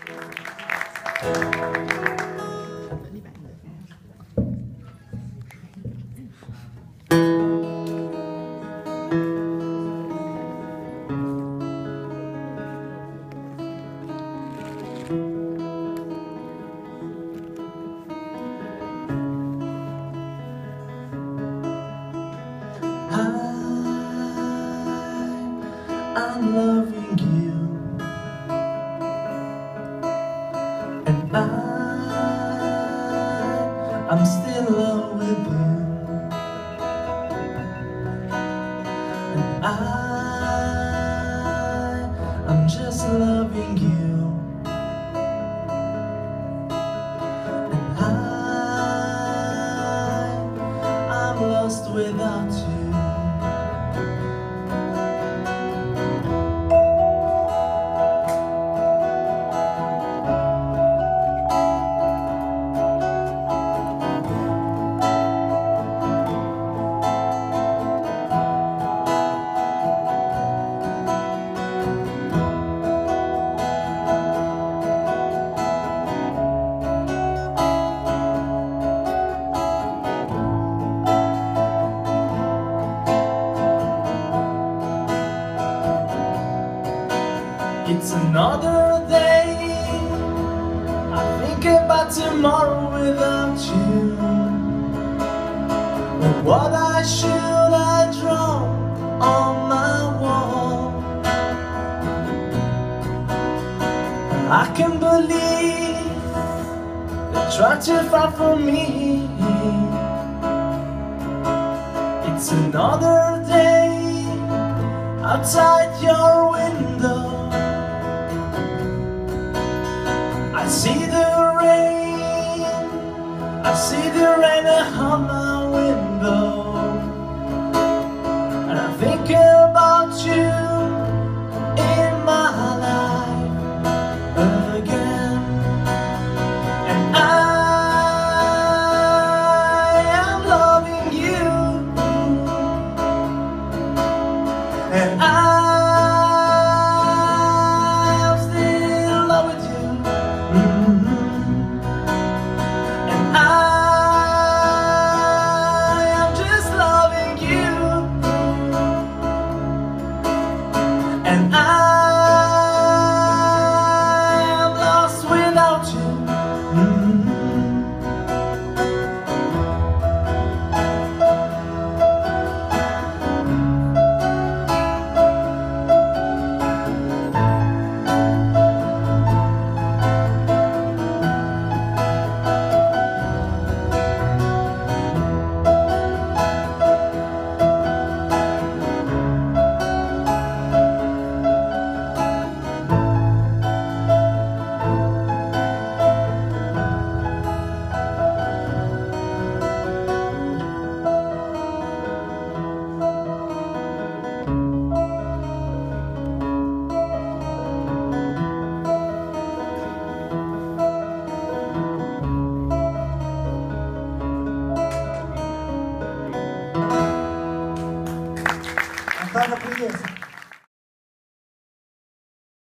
I'm loving you, and I'm still in love with you, and I'm just loving you, and I'm lost without you. It's another day, I think about tomorrow without you. But what should I draw on my wall? I can't believe you're trying to fight for me. It's another day outside your window. I see the rain on my window, and I think about you in my life again, and I am loving you, and I'm still in love with you. And I am just loving you, and I am lost without you. Pugliese.